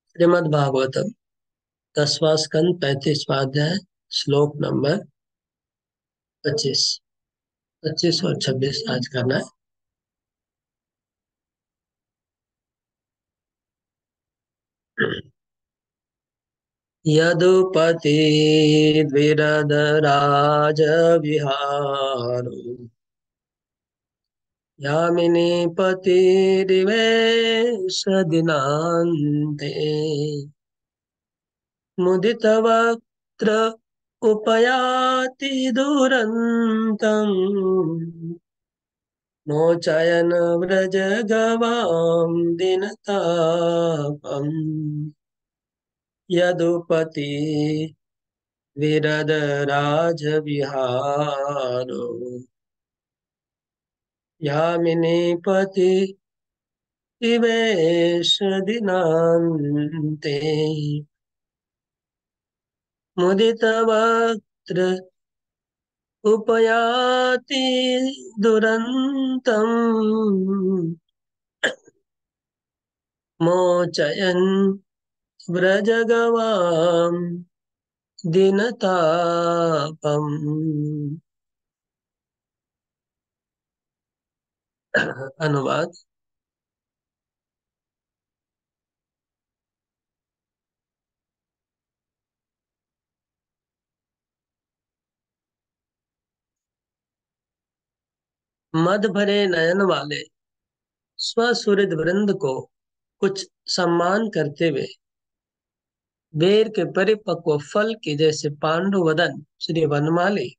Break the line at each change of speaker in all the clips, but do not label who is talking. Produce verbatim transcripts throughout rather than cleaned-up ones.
श्रीमद् भागवतम दसवां स्कंद पैंतीसवां अध्याय श्लोक नंबर पच्चीस। पच्चीस और छब्बीस आज करना है। यदुपति द्विरदराज विहारो यामिनी पतिरिवेश दिनान्ते मुदित वक्त्र उपयाति दुरन्तम् मोचयन व्रज गवाम दिनतापम यदुपति विरदराज विहारो यामिनी पति इवेश दिनान्ते मुदित वक्त्र उपयाति दुरन्तम् मोचयन् व्रजगवाम दिनतापम। अनुवाद। मद भरे नयन वाले स्वसुहृद वृंद को कुछ सम्मान करते हुए बेर के परिपक्व फल के जैसे पांडु वदन श्री वनमाली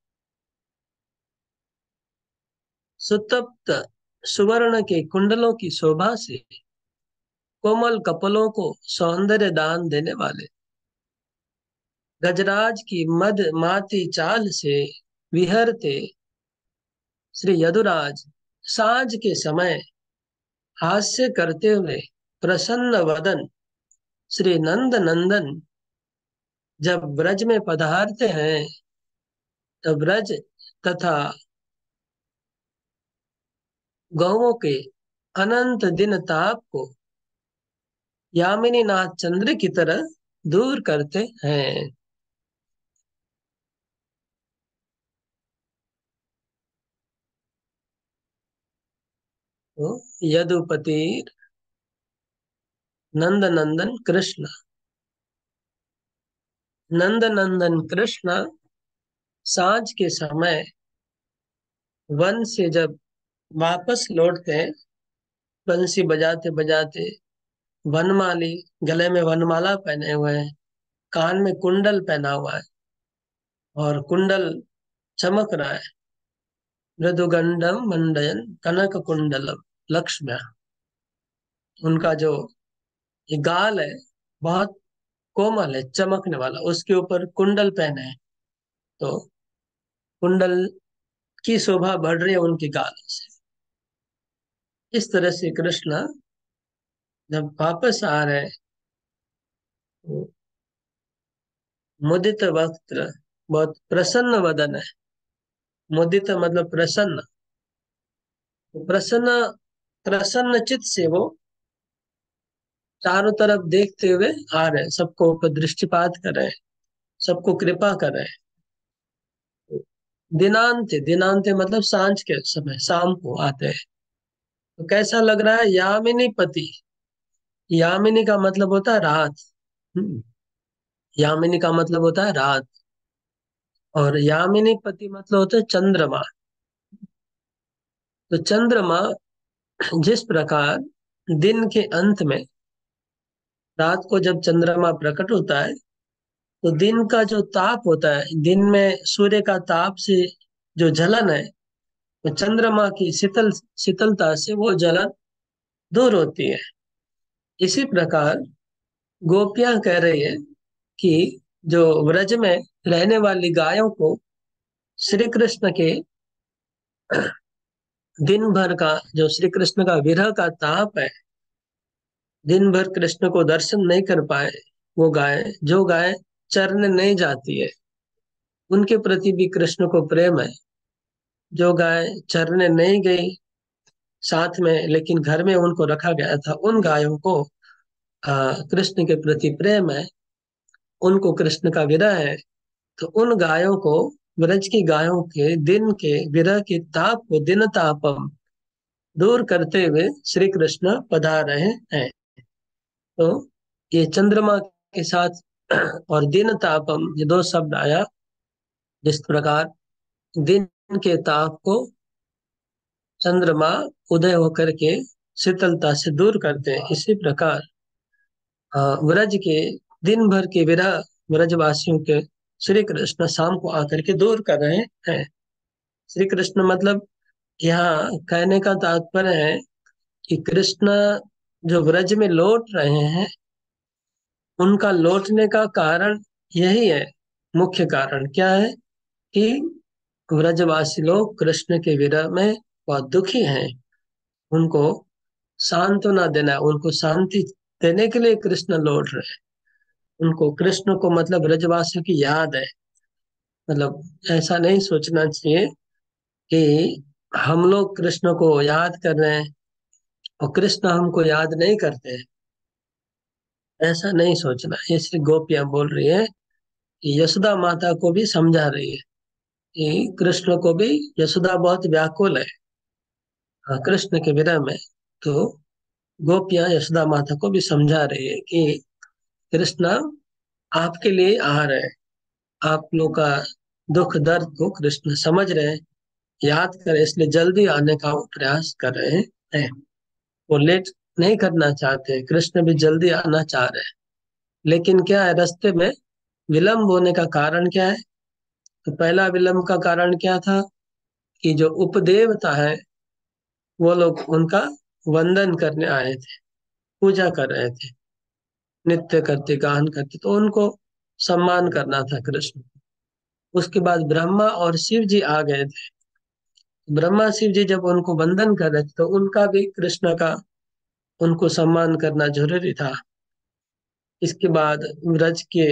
सुतप्त सुवर्ण के कुंडलों की शोभा से कोमल कपलों को सौंदर्य दान देने वाले गजराज की मद माती चाल से विहरते श्री यदुराज सांझ के समय हास्य करते हुए प्रसन्न वदन श्री नंद नंदन जब ब्रज में पधारते हैं तब ब्रज तथा गौओं के अनंत दिन ताप को यामिनी नाथ चंद्र की तरह दूर करते हैं। तो यदुपति नंद नंदन कृष्ण नंद नंदन कृष्ण सांझ के समय वन से जब वापस लौटते हैं, बंसी बजाते बजाते, वनमाली गले में वनमाला पहने हुए हैं, कान में कुंडल पहना हुआ है और कुंडल चमक रहा है। मृदुगंडम मंडयन कनक कुंडलम लक्ष्म्या। उनका जो ये गाल है बहुत कोमल है, चमकने वाला, उसके ऊपर कुंडल पहने हैं तो कुंडल की शोभा बढ़ रही है उनकी गाल से। इस तरह से कृष्ण जब वापस आ रहे हैं तो मुदित वक्त्र, बहुत प्रसन्न वदन है। मुदित मतलब प्रसन्न। तो प्रसन्न प्रसन्न चित्त से वो चारों तरफ देखते हुए आ रहे हैं, सबको ऊपर दृष्टिपात कर रहे हैं, सबको कृपा कर रहे हैं। दिनांत दिनांत मतलब सांझ के समय, शाम को आते हैं। तो कैसा लग रहा है? यामिनी पति। यामिनी का मतलब होता है रात। हम्म, यामिनी का मतलब होता है रात। और यामिनी पति मतलब होता है चंद्रमा। तो चंद्रमा जिस प्रकार दिन के अंत में, रात को जब चंद्रमा प्रकट होता है तो दिन का जो ताप होता है, दिन में सूर्य का ताप से जो जलन है, तो चंद्रमा की शीतल शीतलता से वो जलन दूर होती है। इसी प्रकार गोपियां कह रही है कि जो व्रज में रहने वाली गायों को श्री कृष्ण के दिन भर का, जो श्री कृष्ण का विरह का ताप है, दिन भर कृष्ण को दर्शन नहीं कर पाए, वो गाय, जो गाय चरने नहीं जाती है, उनके प्रति भी कृष्ण को प्रेम है। जो गाय चरने नहीं गई साथ में, लेकिन घर में उनको रखा गया था, उन गायों को आ, कृष्ण के प्रति प्रेम है, उनको कृष्ण का विरह है, तो उन गायों को, ब्रज की गायों के दिन के विरह की ताप को, दिन तापम, दूर करते हुए श्री कृष्ण पधार रहे हैं। तो ये चंद्रमा के साथ और दिन तापम, ये दो शब्द आया। जिस प्रकार दिन के ताप को चंद्रमा उदय होकर के शीतलता से दूर करते हैं, इसी प्रकार अ, व्रज के दिन भर के विरह व्रजवासियों के श्री कृष्ण शाम को आकर के दूर कर रहे हैं। श्री कृष्ण मतलब यहाँ कहने का तात्पर्य है कि कृष्ण जो व्रज में लौट रहे हैं, उनका लौटने का कारण यही है। मुख्य कारण क्या है कि व्रजवासी लोग कृष्ण के विरह में बहुत दुखी हैं। उनको सांत्वना देना है, उनको शांति देने के लिए कृष्ण लौट रहे हैं। उनको कृष्ण को मतलब ब्रजवासियों की याद है। मतलब ऐसा नहीं सोचना चाहिए कि हम लोग कृष्ण को याद कर रहे हैं और कृष्ण हमको याद नहीं करते हैं। ऐसा नहीं सोचना। ये श्री गोपियां बोल रही है कि यशोदा माता को भी समझा रही है कि कृष्ण को भी, यशोदा बहुत व्याकुल है हाँ, कृष्ण के विरह में। तो गोपियां यशोदा माता को भी समझा रही है कि कृष्ण आपके लिए आ रहे हैं, आप लोग का दुख दर्द को कृष्ण समझ रहे हैं, याद करें, इसलिए जल्दी आने का वो प्रयास कर रहे हैं। वो लेट नहीं करना चाहते हैं, कृष्ण भी जल्दी आना चाह रहे हैं। लेकिन क्या है, रास्ते में विलंब होने का कारण क्या है? तो पहला विलंब का कारण क्या था कि जो उपदेवता है, वो लोग उनका वंदन करने आए थे, पूजा कर रहे थे, नृत्य करते, गान करते, तो उनको सम्मान करना था कृष्ण। उसके बाद ब्रह्मा और शिव जी आ गए थे। ब्रह्मा शिव जी जब उनको वंदन कर रहे थे, तो उनका भी कृष्ण का, उनको सम्मान करना जरूरी था। इसके बाद ब्रज के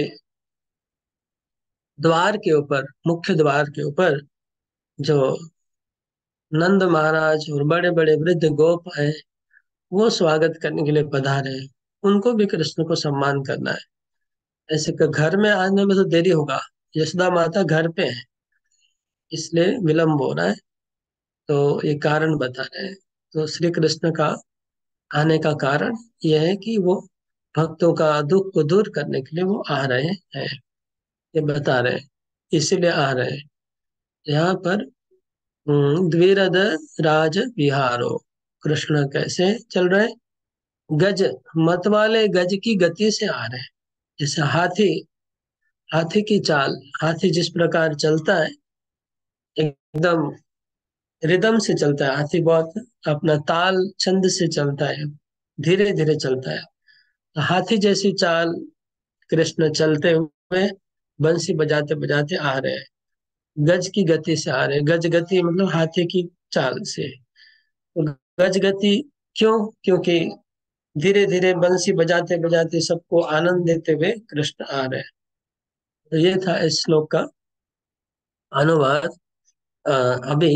द्वार के ऊपर, मुख्य द्वार के ऊपर जो नंद महाराज और बड़े बड़े वृद्ध गोप हैं, वो स्वागत करने के लिए पधारे हैं। उनको भी कृष्ण को सम्मान करना है। ऐसे कि घर में आने में तो देरी होगा, यशोदा माता घर पे है, इसलिए विलंब हो रहा है। तो ये कारण बता रहे हैं। तो श्री कृष्ण का आने का कारण यह है कि वो भक्तों का दुख को दूर करने के लिए वो आ रहे हैं, ये बता रहे हैं, इसीलिए आ रहे हैं। यहाँ पर हम्म, द्विरथ राज विहारो, कृष्ण कैसे चल रहे हैं? गज, मत वाले गज की गति से आ रहे हैं। जैसे हाथी, हाथी की चाल, हाथी जिस प्रकार चलता है, एकदम रिदम से चलता है हाथी, बहुत अपना ताल छंद से चलता है, धीरे धीरे चलता है। तो हाथी जैसी चाल कृष्ण चलते हुए बंसी बजाते बजाते आ रहे हैं। गज की गति से आ रहे हैं। गज गति मतलब हाथी की चाल से। तो गज गति क्यों? क्योंकि धीरे धीरे बंसी बजाते बजाते सबको आनंद देते हुए कृष्ण आ रहे हैं। तो ये था इस श्लोक का अनुवाद। अ, अभी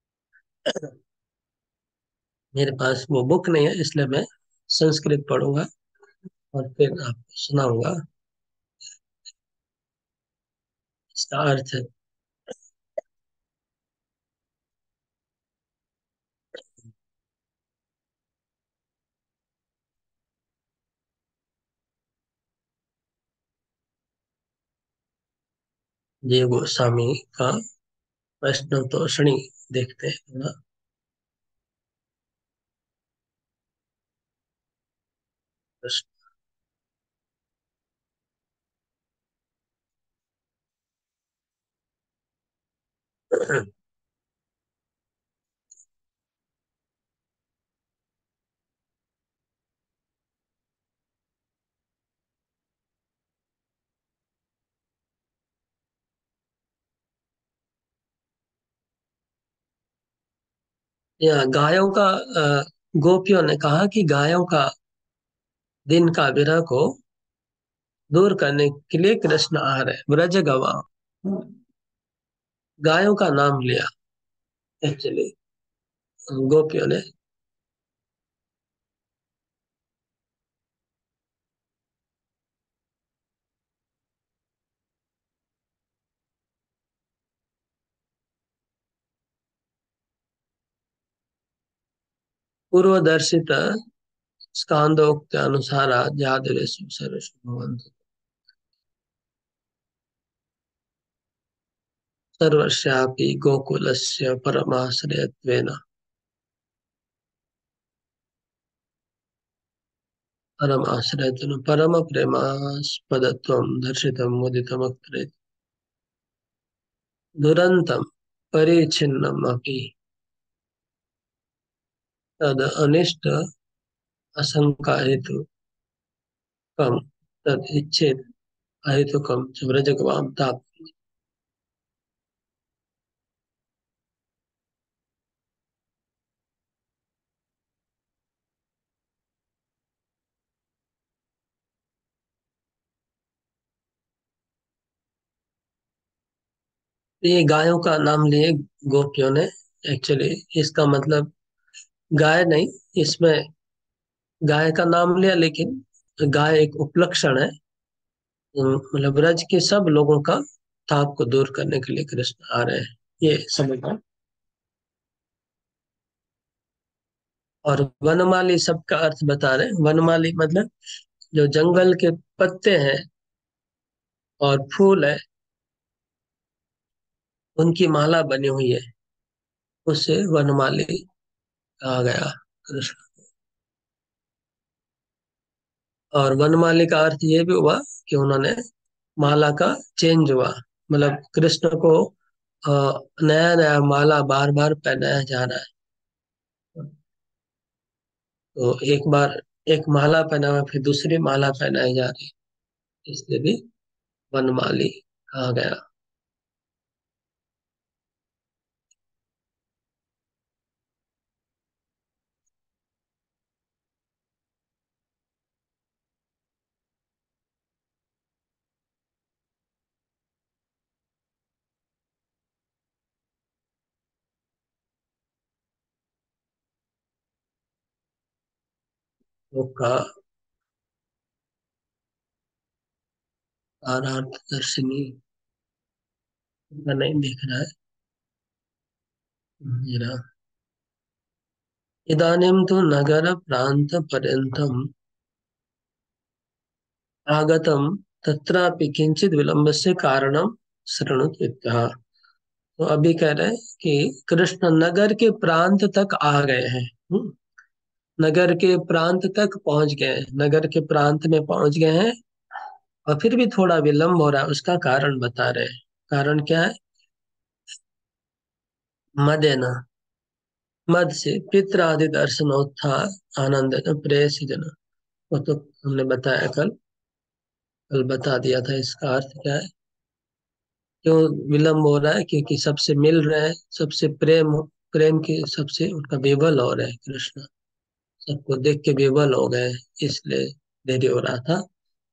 मेरे पास वो बुक नहीं है, इसलिए मैं संस्कृत पढ़ूंगा और फिर आपको सुनाऊंगा इसका अर्थ। ये गोस्वामी का प्रश्नोत्तरसरणी देखते हैं थोड़ा। प्रश्न। या गायों का अ, गोपियों ने कहा कि गायों का दिन का विरह को दूर करने के लिए कृष्ण आ रहे हैं। ब्रज गवा, गायों का नाम लिया एक्चुअली गोपियों ने। पूर्वदर्शित स्कांदोक्त्यानुसार आद्यादिवेशु सर्वेषु भवन्तु सर्वस्यापि गोकुलस्य परमाश्रयत्वेन परमाश्रयत्वेन परमप्रेमास्पदत्वं दर्शितं मुदितमग्रे दुरन्तं परिच्छिन्नमपि तद् अनिष्ट आशंका हेतु कम तद इच्छेद अहेतु कम च व्रजगवाम ताप। ये गायों का नाम लिए गोपियों ने। एक्चुअली इसका मतलब गाय नहीं, इसमें गाय का नाम लिया, लेकिन गाय एक उपलक्षण है। मतलब ब्रज के सब लोगों का ताप को दूर करने के लिए कृष्ण आ रहे हैं, ये समझना। और वनमाली शब्द का अर्थ बता रहे हैं। वनमाली मतलब जो जंगल के पत्ते हैं और फूल है, उनकी माला बनी हुई है, उसे वनमाली कहा गया कृष्ण। और वनमाली का अर्थ ये भी हुआ कि उन्होंने माला का चेंज हुआ, मतलब कृष्ण को नया नया माला बार बार पहनाया जा रहा है। तो एक बार एक माला पहना हुआ, फिर दूसरी माला पहनाई जा रही, इसलिए भी वनमाली कहा गया। वो का आरार्थ दर्शिनी का नहीं दिख रहा है। ये रहा। इदानीं तु नगर प्रांत पर्यन्तम आगतम तत्रापि किंचित विलंबस्य कारणम शृणुत इत्यः। तो अभी कह रहे हैं कि कृष्ण नगर के प्रांत तक आ गए हैं। हम्म, नगर के प्रांत तक पहुंच गए हैं, नगर के प्रांत में पहुंच गए हैं, और फिर भी थोड़ा विलंब हो रहा है, उसका कारण बता रहे हैं। कारण क्या है? मदेन, मद से पित्र आदि दर्शनोत्थान आनंद प्रेयसी जन। वो तो हमने बताया कल, कल बता दिया था इसका अर्थ क्या है। क्यों विलंब हो रहा है? क्योंकि सबसे मिल रहे हैं, सबसे प्रेम प्रेम की सबसे उनका विवल हो रहा है कृष्ण, सबको देख के विवल हो गए, इसलिए देरी हो रहा था।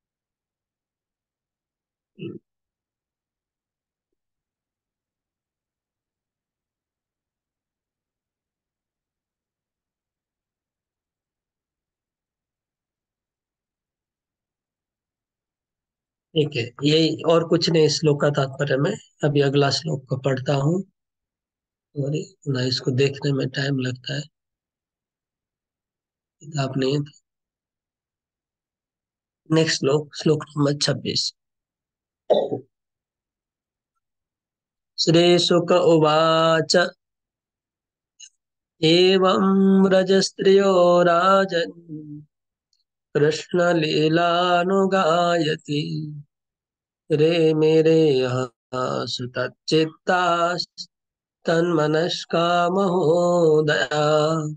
ठीक है, यही और कुछ नहीं श्लोक का तात्पर्य में। अभी अगला श्लोक को पढ़ता हूँ, और ना इसको देखने में टाइम लगता है, किताब नहीं है तो। नेक्स्ट श्लोक, श्लोक नंबर छब्बीस। श्री शुक उवाच एवं व्रजस्त्रियो राजन् कृष्णलीलानुगायति रे मेरे सुतचित्तास्तन्मनस्का महोदया।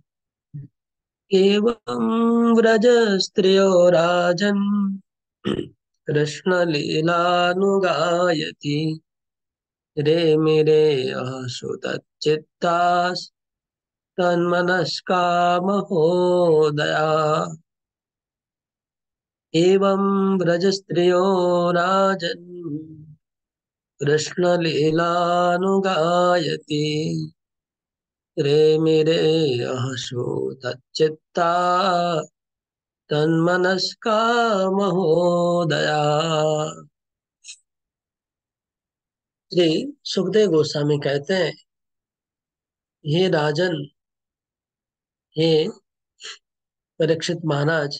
एवं व्रजस्त्रियो राजन् कृष्णलीलानुगायति रे मेरे सुतचित्तास्तन्मनस्का महोदया। एवं व्रजस्त्रियो राजन् कृष्णलीलानुगायति रे मेरे अहसोतचित्ता तन्मनस्का महोदया। श्री सुखदेव गोस्वामी कहते हैं, हे राजन, हे परीक्षित महाराज,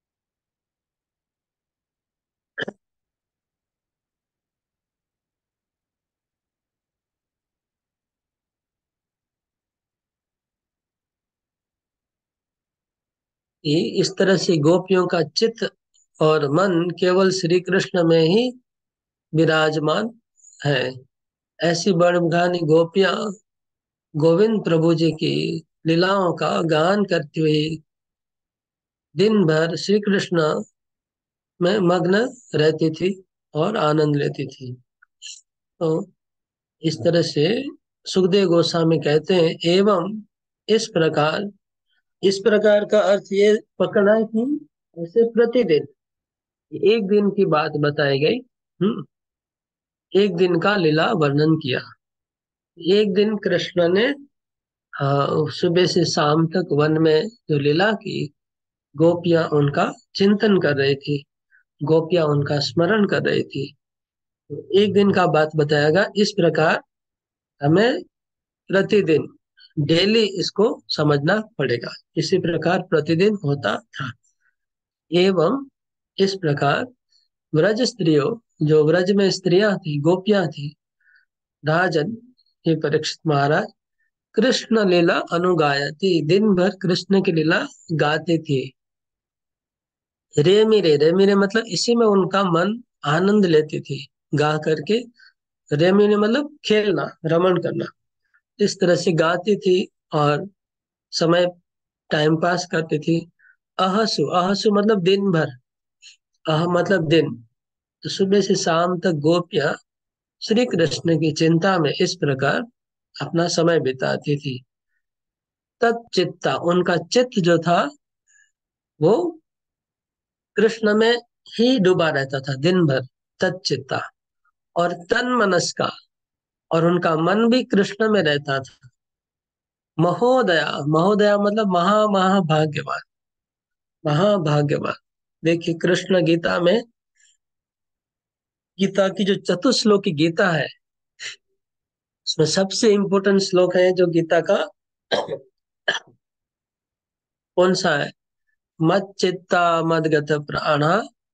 कि इस तरह से गोपियों का चित्त और मन केवल श्री कृष्ण में ही विराजमान है। ऐसी बड़भानी गोपियां गोविंद प्रभु जी की लीलाओं का गान करती हुई दिन भर श्री कृष्ण में मग्न रहती थी और आनंद लेती थी। तो इस तरह से सुखदेव गोस्वामी कहते हैं, एवं इस प्रकार, इस प्रकार का अर्थ ये पकड़ा है कि ऐसे प्रतिदिन, एक दिन की बात बताई गई। हम्म एक दिन का लीला वर्णन किया। एक दिन कृष्ण ने, हाँ, सुबह से शाम तक वन में जो लीला की, गोपियां उनका चिंतन कर रही थी, गोपियां उनका स्मरण कर रही थी। तो एक दिन का बात बताया गया। इस प्रकार हमें प्रतिदिन, डेली इसको समझना पड़ेगा। इसी प्रकार प्रतिदिन होता था। एवं इस प्रकार व्रज स्त्रियों, जो व्रज में स्त्रियां थी, गोपियां थी, राजन, ये परीक्षित महाराज, कृष्ण लीला अनुगायती, दिन भर कृष्ण की लीला गाती थी। रे मेरे, रे मेरे मतलब इसी में उनका मन आनंद लेती थी, गा करके। रे मेरे मतलब खेलना, रमण करना। इस तरह से गाती थी और समय टाइम पास करती थी। अहसु, अहसु मतलब दिन भर, अह मतलब दिन। तो सुबह से शाम तक गोपियां श्री कृष्ण की चिंता में इस प्रकार अपना समय बिताती थी। तच्चित्ता, उनका चित्त जो था वो कृष्ण में ही डूबा रहता था दिन भर। तच्चित्ता, और तन मनस का, और उनका मन भी कृष्ण में रहता था। महोदया, महोदया मतलब महा महाभाग्यवान, महाभाग्यवान। देखिए कृष्ण गीता में, गीता की जो चतुश्लोकी गीता है, उसमें सबसे इंपॉर्टेंट श्लोक है जो गीता का, कौन सा है? मच्चित्ता मद्गत प्राणा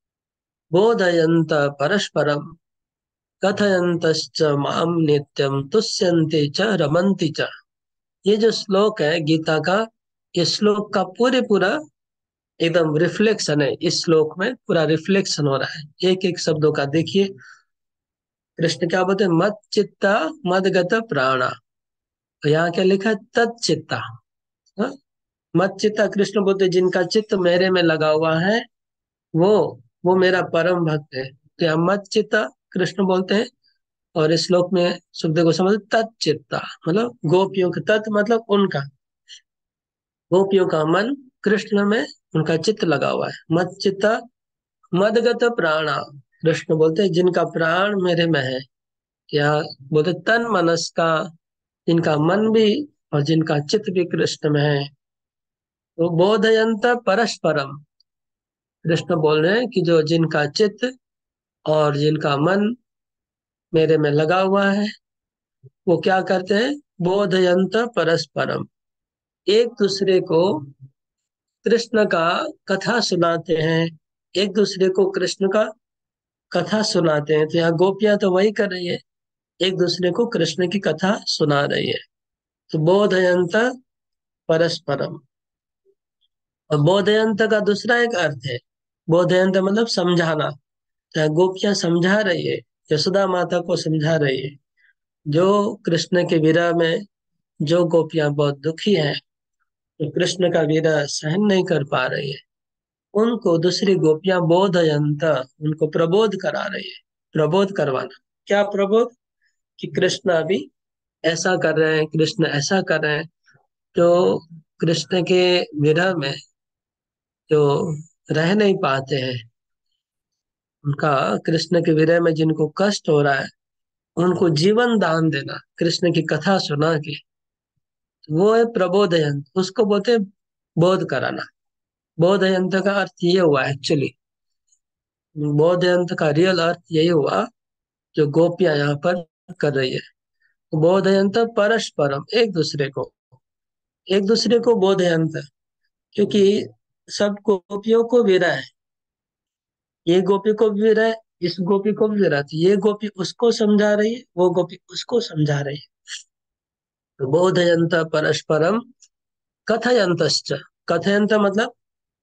बोधयन्त परस्परम कथयन्तश्च माम नित्यम तुष्यन्ते च रमन्ति च। ये जो श्लोक है गीता का, ये श्लोक का पूरे पूरा एकदम रिफ्लेक्शन है। इस श्लोक में पूरा रिफ्लेक्शन हो रहा है एक एक शब्दों का। देखिए कृष्ण क्या बोलते हैं, मत चित्ता मदगत प्राणा। तो यहाँ क्या लिखा है, तच्चित्ता। हाँ? मत चित्ता, कृष्ण बोलते हैं, जिनका चित्त मेरे में लगा हुआ है, वो वो मेरा परम भक्त है। तो यहाँ मत चित्ता कृष्ण बोलते हैं। और इस श्लोक में सुखदेव को समझ, तच्चित्ता मतलब गोपियों का, तत् मतलब उनका, गोपियों का मन कृष्ण में, उनका चित्त लगा हुआ है। मत चित्ता मदगत प्राणा, कृष्ण बोलते हैं जिनका प्राण मेरे में है। क्या बोलते, तन मनस का, जिनका मन भी और जिनका चित्त भी कृष्ण में है। तो बोधयंत परस्परम, कृष्ण बोल रहे हैं कि जो जिनका चित्त और जिनका मन मेरे में लगा हुआ है, वो क्या करते हैं, बोधयंत परस्परम, एक दूसरे को कृष्ण का कथा सुनाते हैं। एक दूसरे को कृष्ण का कथा सुनाते हैं। तो यहाँ गोपियां तो वही कर रही है, एक दूसरे को कृष्ण की कथा सुना रही है। तो बोधयंत परस्परम। और बोधयंत का दूसरा एक अर्थ है, बोधयंत मतलब समझाना। तो गोपियां समझा रही है, यशोदा माता को समझा रही है। जो कृष्ण के विरह में जो गोपियां बहुत दुखी हैं, तो कृष्ण का विरह सहन नहीं कर पा रही है, उनको दूसरी गोपियां बोधयंत, उनको प्रबोध करा रही है। प्रबोध करवाना, क्या प्रबोध, कि कृष्ण अभी ऐसा कर रहे हैं, कृष्ण ऐसा कर रहे हैं। जो कृष्ण के विरह में जो रह नहीं पाते हैं, उनका, कृष्ण के विरह में जिनको कष्ट हो रहा है, उनको जीवन दान देना कृष्ण की कथा सुना के, वो है प्रबोधयंत। उसको बोलते हैं बोध कराना। बोधयंत का अर्थ ये हुआ एक्चुअली, बोधयंत का रियल अर्थ यही हुआ जो गोपियां यहाँ पर कर रही है। बोधयंत परस्परम, एक दूसरे को, एक दूसरे को बोधयंत। क्योंकि सब गोपियों को विरह है, ये गोपी को भी विरह है, इस गोपी को भी विरह थी, ये गोपी उसको समझा रही है, वो गोपी उसको समझा रही है। तो बोधयंत परस्परम कथयंतश्च, कथयंत मतलब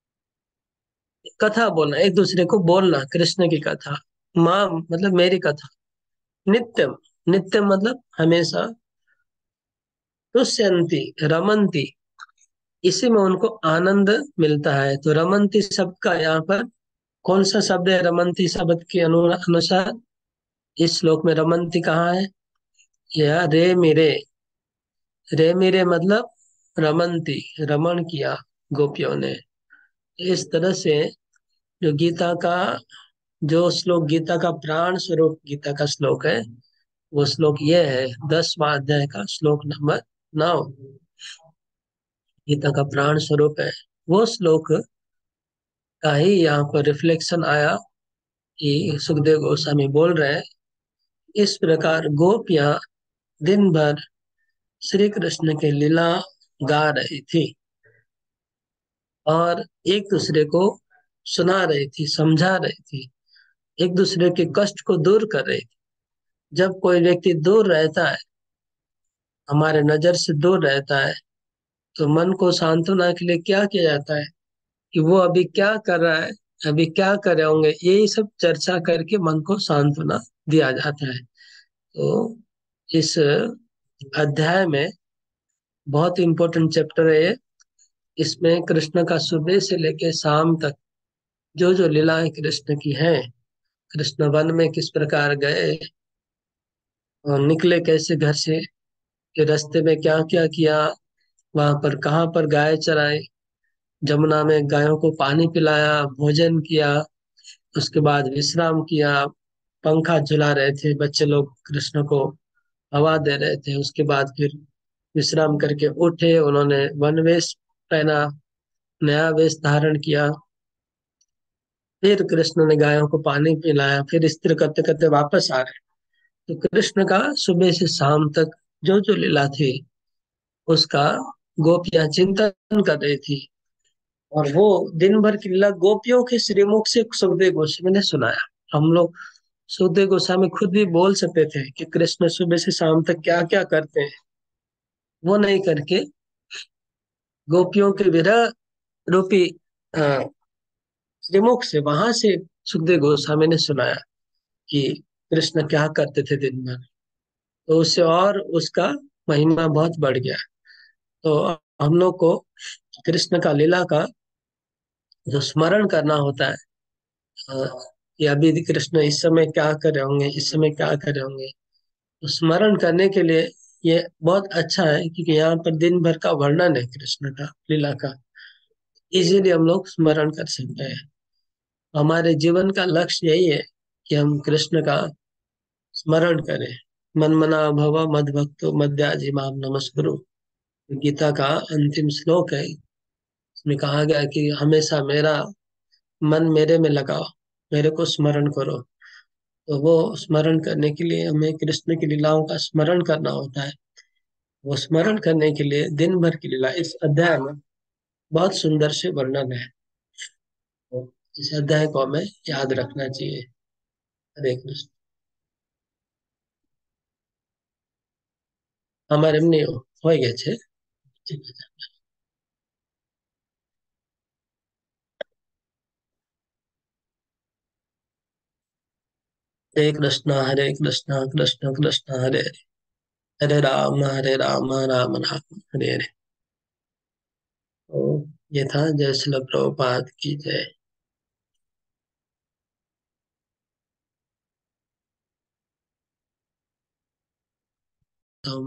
कथा बोलना, एक दूसरे को बोलना कृष्ण की कथा। माँ मतलब मेरी कथा। नित्यम, नित्यम मतलब हमेशा। तुष्यंती, रमंती, इसी में उनको आनंद मिलता है। तो रमंती शब्द का यहाँ पर कौन सा शब्द है? रमंती शब्द के अनु, अनुसार इस श्लोक में रमंती कहाँ है? यह रे मेरे, रे मेरे मतलब रमंती, रमण किया गोपियों ने। इस तरह से जो गीता का, जो श्लोक गीता का प्राण स्वरूप गीता का श्लोक है, वो श्लोक ये है, दसवां अध्याय का श्लोक नंबर नौ, गीता का प्राण स्वरूप है। वो श्लोक का ही यहाँ पर रिफ्लेक्शन आया कि सुखदेव गोस्वामी बोल रहे हैं, इस प्रकार गोपियां दिन भर श्री कृष्ण के लीला गा रही थी और एक दूसरे को सुना रही थी, समझा रही थी, एक दूसरे के कष्ट को दूर कर रही थी। जब कोई व्यक्ति दूर रहता है, हमारे नजर से दूर रहता है, तो मन को सांत्वना के लिए क्या किया जाता है कि वो अभी क्या कर रहा है, अभी क्या कर रहे होंगे, यही सब चर्चा करके मन को सांत्वना दिया जाता है। तो इस अध्याय में बहुत इंपॉर्टेंट चैप्टर है ये। इसमें कृष्ण का सुबह से लेकर शाम तक जो जो लीलाएं कृष्ण की हैं, कृष्ण वन में किस प्रकार गए और निकले कैसे घर से, कि रास्ते में क्या क्या किया, वहां पर कहाँ पर गाय चराई, जमुना में गायों को पानी पिलाया, भोजन किया, उसके बाद विश्राम किया, पंखा झुला रहे थे बच्चे लोग, कृष्ण को हवा दे रहे थे, उसके बाद फिर विश्राम करके उठे, उन्होंने वन वेश पहना, नया वेश धारण किया, फिर कृष्ण ने गायों को पानी पिलाया, फिर स्थिर करते करते वापस आ रहे। तो कृष्ण का सुबह से शाम तक जो जो लीला थी, उसका गोपियां चिंतन कर रही थी। और वो दिन भर की लीला गोपियों के श्रीमुख से सुखदेव गोस्वामी ने सुनाया। हम लोग, सुखदेव गोस्वामी खुद भी बोल सकते थे कि कृष्ण सुबह से शाम तक क्या क्या करते हैं, वो नहीं करके गोपियों के विरह रूपी अ, श्रीमुख से, वहां से सुखदेव गोस्वामी ने सुनाया कि कृष्ण क्या करते थे दिन भर। तो उससे और उसका महिमा बहुत बढ़ गया। तो हम लोग को कृष्ण का लीला का जो स्मरण करना होता है, अ, कि अभी कृष्ण इस समय क्या कर रहे होंगे, इस समय क्या कर रहे होंगे, तो स्मरण करने के लिए ये बहुत अच्छा है, क्योंकि यहाँ पर दिन भर का वर्णन है कृष्ण का लीला का, इजीली हम लोग स्मरण कर सकते हैं। हमारे जीवन का लक्ष्य यही है कि हम कृष्ण का स्मरण करें। मन मना भव मद भक्तो मद्याजी माम नमस्कुरु, गीता का अंतिम श्लोक है। इसमें कहा गया है कि हमेशा मेरा मन मेरे में लगाओ, मेरे को स्मरण करो। तो वो स्मरण करने के लिए हमें कृष्ण की लीलाओं का स्मरण करना होता है। वो स्मरण करने के लिए दिन भर की लीला इस अध्याय में बहुत सुंदर से वर्णन है। तो इस अध्याय को हमें याद रखना चाहिए। हरे कृष्ण। हमारे में हो हो गए छे। ठीक है। हरे कृष्ण हरे कृष्ण कृष्ण कृष्ण हरे हरे, हरे राम हरे राम राम राम हरे हरे। तो ये था। जय श्री प्रभुपाद की जय। तो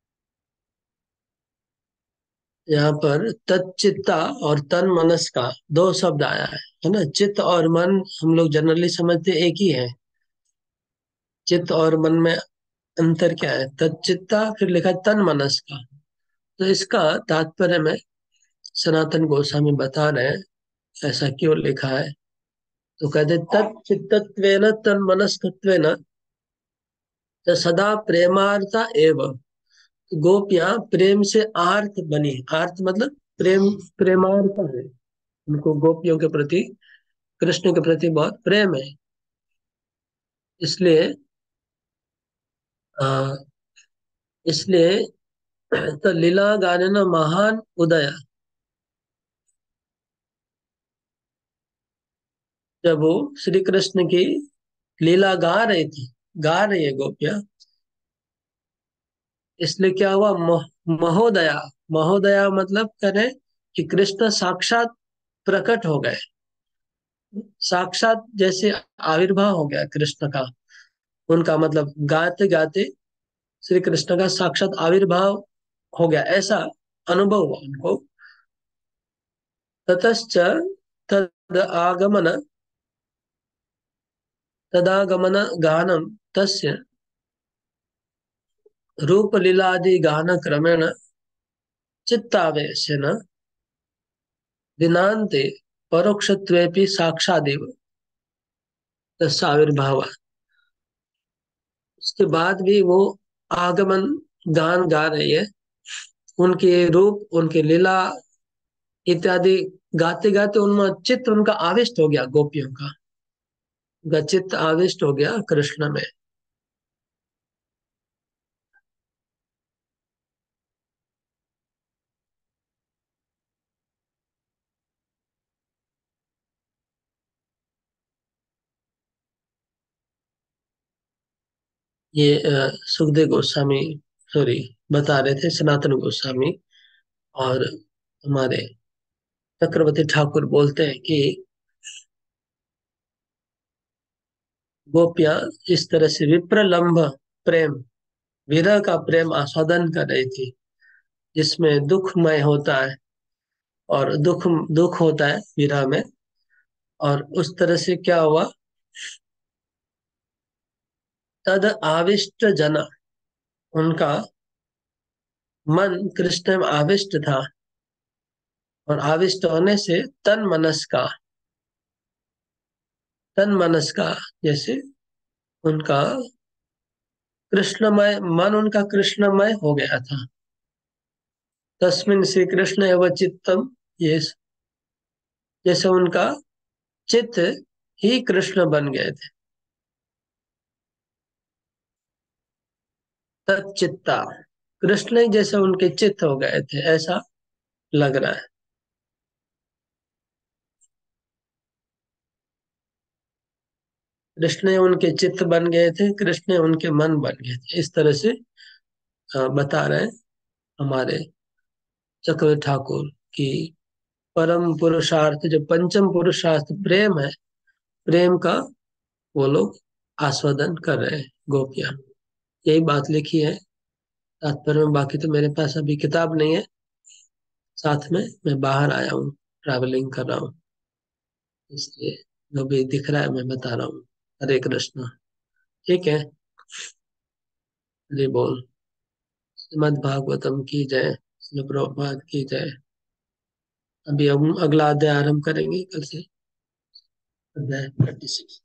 यहाँ पर तच्चित्ता और तन मनस का दो शब्द आया है है ना। चित्त और मन हम लोग जनरली समझते एक ही है। चित्त और मन में अंतर क्या है? तच्चित्ता फिर लिखा है तन मनस का। तो इसका तात्पर्य में सनातन गोस्वामी बता रहे हैं ऐसा क्यों लिखा है। तो कहते तच्चित्तत्वेन तन मनस्कत्वेन च सदा प्रेमार्ता एव। गोपियां प्रेम से आर्त बनी। आर्त मतलब प्रेम, प्रेमार्त है। उनको गोपियों के प्रति, कृष्ण के प्रति बहुत प्रेम है। इसलिए आ, इसलिए तो लीला गाने न महान उदय, जब वो श्री कृष्ण की लीला गा रही थी, गा रही है गोपियां, इसलिए क्या हुआ, मह, महोदया। महोदया मतलब करें कि कृष्ण साक्षात प्रकट हो गए, साक्षात जैसे आविर्भाव हो गया कृष्ण का। उनका मतलब गाते गाते श्री कृष्ण का साक्षात आविर्भाव हो गया, ऐसा अनुभव हुआ उनको। ततश्च तद आगमन तदागमन गानम तस्य रूप लीलादि गान क्रमेण चित्तावेशेन दिनान्ते परोक्षत्वेपि साक्षादेव तस्य आविर्भाव। उसके बाद भी वो आगमन गान गा रही है, उनके रूप, उनके लीला इत्यादि गाते गाते उनमें चित्त उनका आविष्ट हो गया, गोपियों का उनका चित्त आविष्ट हो गया कृष्ण में। ये अ, सुखदेव गोस्वामी, सॉरी, बता रहे थे सनातन गोस्वामी। और हमारे चक्रवर्ती ठाकुर बोलते हैं कि गोपियां इस तरह से विप्रलंभ प्रेम, विरह का प्रेम आस्वादन कर रही थी, जिसमें दुखमय होता है, और दुख दुख होता है विरह में। और उस तरह से क्या हुआ, तद आविष्ट जना, उनका मन कृष्ण में आविष्ट था, और आविष्ट होने से तन मनस का, तन मनस का जैसे उनका कृष्णमय, मन उनका कृष्णमय हो गया था। तस्मिन श्री कृष्ण एवं चित्तम, ये जैसे उनका चित्त ही कृष्ण बन गए थे। तच्चित्ता, कृष्ण ही जैसे उनके चित्त हो गए थे, ऐसा लग रहा है। कृष्ण उनके चित्त बन गए थे, कृष्ण उनके मन बन गए थे, इस तरह से अ, बता रहे हैं हमारे चक्र ठाकुर की। परम पुरुषार्थ जो पंचम पुरुषार्थ प्रेम है, प्रेम का वो लोग आस्वादन कर रहे हैं गोपियां। यही बात लिखी है तात्पर्य में। बाकी तो मेरे पास अभी किताब नहीं है साथ में, मैं बाहर आया हूँ, ट्रैवलिंग कर रहा हूँ, इसलिए जो भी दिख रहा है मैं बता रहा हूँ। हरे कृष्ण। ठीक है, हरि बोल। श्रीमद् भागवतम की जय, श्रील प्रभुपाद की जय। अभी हम अगला अध्याय आरंभ करेंगे कल से, अध्याय थर्टी सिक्स।